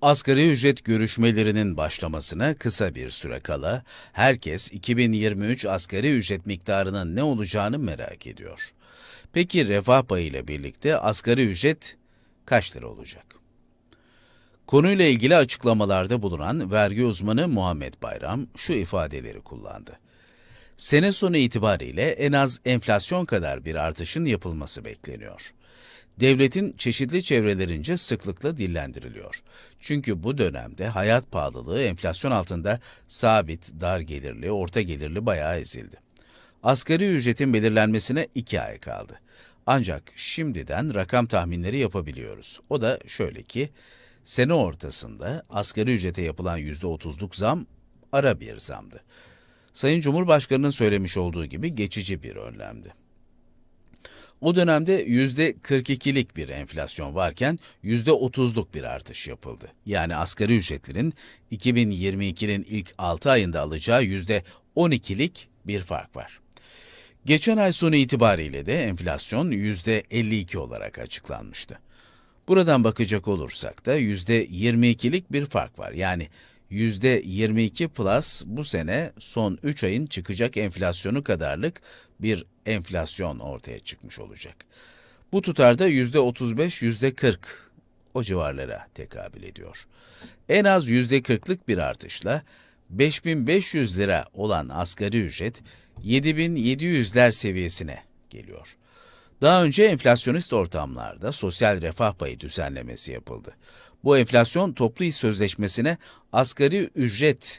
Asgari ücret görüşmelerinin başlamasına kısa bir süre kala herkes 2023 asgari ücret miktarının ne olacağını merak ediyor. Peki refah payı ile birlikte asgari ücret kaç lira olacak? Konuyla ilgili açıklamalarda bulunan vergi uzmanı Muhammed Bayram şu ifadeleri kullandı. Sene sonu itibariyle en az enflasyon kadar bir artışın yapılması bekleniyor. Devletin çeşitli çevrelerince sıklıkla dillendiriliyor. Çünkü bu dönemde hayat pahalılığı enflasyon altında sabit, dar gelirli, orta gelirli bayağı ezildi. Asgari ücretin belirlenmesine 2 ay kaldı. Ancak şimdiden rakam tahminleri yapabiliyoruz. O da şöyle ki, sene ortasında asgari ücrete yapılan %30'luk zam ara bir zamdı. Sayın Cumhurbaşkanı'nın söylemiş olduğu gibi geçici bir önlemdi. O dönemde %42'lik bir enflasyon varken %30'luk bir artış yapıldı. Yani asgari ücretlinin 2022'nin ilk 6 ayında alacağı %12'lik bir fark var. Geçen ay sonu itibariyle de enflasyon %52 olarak açıklanmıştı. Buradan bakacak olursak da %22'lik bir fark var. Yani %22 plus bu sene son 3 ayın çıkacak enflasyonu kadarlık bir enflasyon ortaya çıkmış olacak. Bu tutarda %35, %40 o civarlara tekabül ediyor. En az %40'lık bir artışla 5.500 lira olan asgari ücret 7.700'ler seviyesine geliyor. Daha önce enflasyonist ortamlarda sosyal refah payı düzenlemesi yapıldı. Bu enflasyon toplu iş sözleşmesine asgari ücret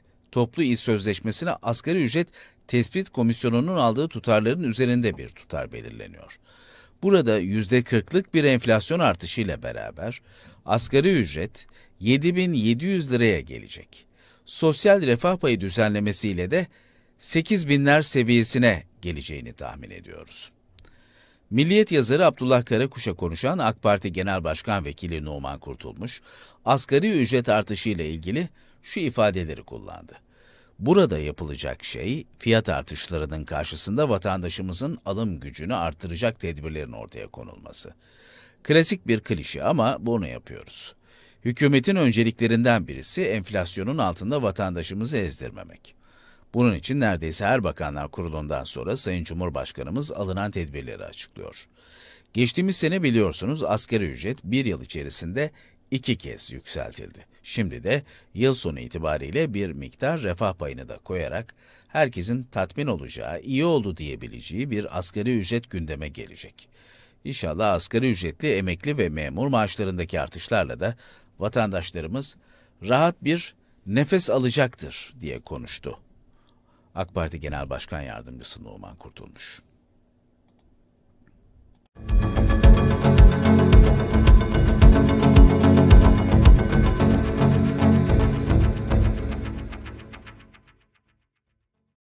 tespit komisyonunun aldığı tutarların üzerinde bir tutar belirleniyor. Burada %40'lık bir enflasyon artışıyla beraber asgari ücret 7.700 liraya gelecek. Sosyal refah payı düzenlemesiyle de 8.000'ler seviyesine geleceğini tahmin ediyoruz. Milliyet yazarı Abdullah Karakuş'a konuşan AK Parti Genel Başkan Vekili Numan Kurtulmuş, asgari ücret artışı ile ilgili şu ifadeleri kullandı. Burada yapılacak şey, fiyat artışlarının karşısında vatandaşımızın alım gücünü artıracak tedbirlerin ortaya konulması. Klasik bir klişe ama bunu yapıyoruz. Hükümetin önceliklerinden birisi enflasyonun altında vatandaşımızı ezdirmemek. Bunun için neredeyse her Bakanlar Kurulu'ndan sonra Sayın Cumhurbaşkanımız alınan tedbirleri açıklıyor. Geçtiğimiz sene biliyorsunuz asgari ücret bir yıl içerisinde 2 kez yükseltildi. Şimdi de yıl sonu itibariyle bir miktar refah payını da koyarak herkesin tatmin olacağı, iyi oldu diyebileceği bir asgari ücret gündeme gelecek. İnşallah asgari ücretli, emekli ve memur maaşlarındaki artışlarla da vatandaşlarımız rahat bir nefes alacaktır diye konuştu. AK Parti Genel Başkan Yardımcısı Numan Kurtulmuş.